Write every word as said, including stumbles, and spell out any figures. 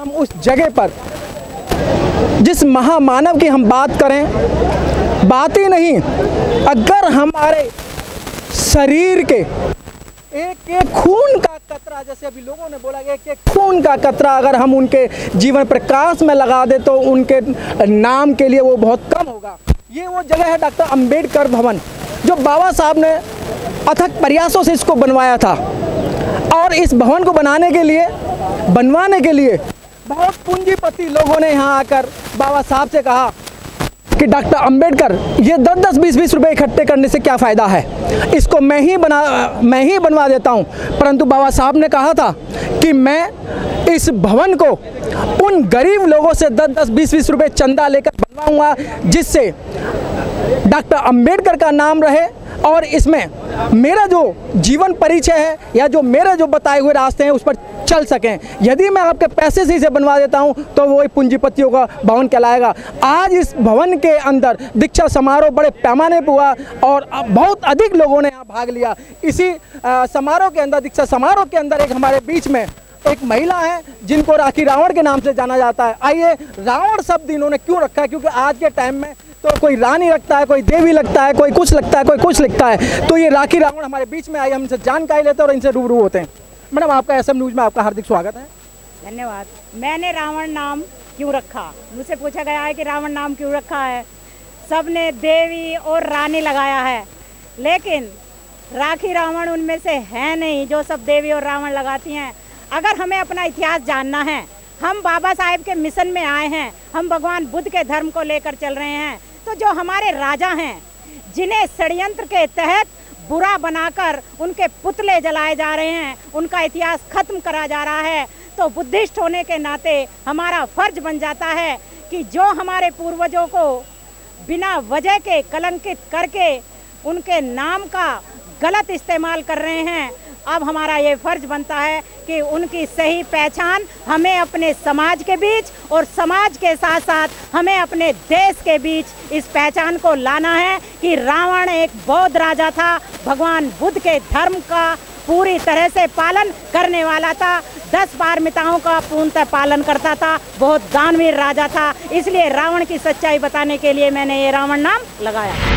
हम उस जगह पर जिस महामानव की हम बात करें, बात ही नहीं, अगर हमारे शरीर के एक एक खून का कतरा, जैसे अभी लोगों ने बोला, एक एक खून का कतरा अगर हम उनके जीवन प्रकाश में लगा दे तो उनके नाम के लिए वो बहुत कम होगा। ये वो जगह है डॉक्टर अंबेडकर भवन, जो बाबा साहब ने अथक प्रयासों से इसको बनवाया था। और इस भवन को बनाने के लिए, बनवाने के लिए बहुत पूंजीपति लोगों ने यहाँ आकर बाबा साहब से कहा कि डॉक्टर अंबेडकर, ये दस दस बीस बीस रुपए इकट्ठे करने से क्या फ़ायदा है, इसको मैं ही बना मैं ही बनवा देता हूँ। परंतु बाबा साहब ने कहा था कि मैं इस भवन को उन गरीब लोगों से दस दस बीस बीस रुपए चंदा लेकर बनवाऊँगा, जिससे डॉक्टर अंबेडकर का नाम रहे और इसमें मेरा जो जीवन परिचय है या जो मेरे जो बताए हुए रास्ते हैं उस पर चल सकें। यदि मैं आपके पैसे से इसे बनवा देता हूं तो वो पूंजीपतियों का भवन कहलाएगा। आज इस भवन के अंदर दीक्षा समारोह बड़े पैमाने पर हुआ और बहुत अधिक लोगों ने यहाँ भाग लिया। इसी समारोह के अंदर, दीक्षा समारोह के अंदर, एक हमारे बीच में एक महिला है जिनको राखी रावण के नाम से जाना जाता है। आइए, रावण शब्द इन्होंने क्यों रखा है, क्योंकि आज के टाइम में तो कोई रानी लगता है, कोई देवी लगता है, कोई कुछ लगता है, कोई कुछ लिखता है। तो ये राखी रावण हमारे बीच में आई, हम इनसे जानकारी लेते हैं और इनसे रूबरू होते हैं। मैडम, आपका एस एम न्यूज़ में आपका हार्दिक स्वागत है। धन्यवाद। मैंने रावण नाम क्यों रखा, मुझसे पूछा गया है कि रावण नाम क्यों रखा है। सब ने देवी और रानी लगाया है, लेकिन राखी रावण उनमें से है नहीं जो सब देवी और रावण लगाती हैं। अगर हमें अपना इतिहास जानना है, हम बाबा साहेब के मिशन में आए हैं, हम भगवान बुद्ध के धर्म को लेकर चल रहे हैं, तो जो हमारे राजा हैं जिन्हें षड्यंत्र के तहत बुरा बनाकर उनके पुतले जलाए जा रहे हैं, उनका इतिहास खत्म करा जा रहा है, तो बुद्धिस्ट होने के नाते हमारा फर्ज बन जाता है कि जो हमारे पूर्वजों को बिना वजह के कलंकित करके उनके नाम का गलत इस्तेमाल कर रहे हैं, अब हमारा ये फर्ज बनता है कि उनकी सही पहचान हमें अपने समाज के बीच और समाज के साथ साथ हमें अपने देश के बीच इस पहचान को लाना है कि रावण एक बौद्ध राजा था, भगवान बुद्ध के धर्म का पूरी तरह से पालन करने वाला था, दस पारमिताओं का पूर्णतः पालन करता था, बहुत दानवीर राजा था। इसलिए रावण की सच्चाई बताने के लिए मैंने ये रावण नाम लगाया।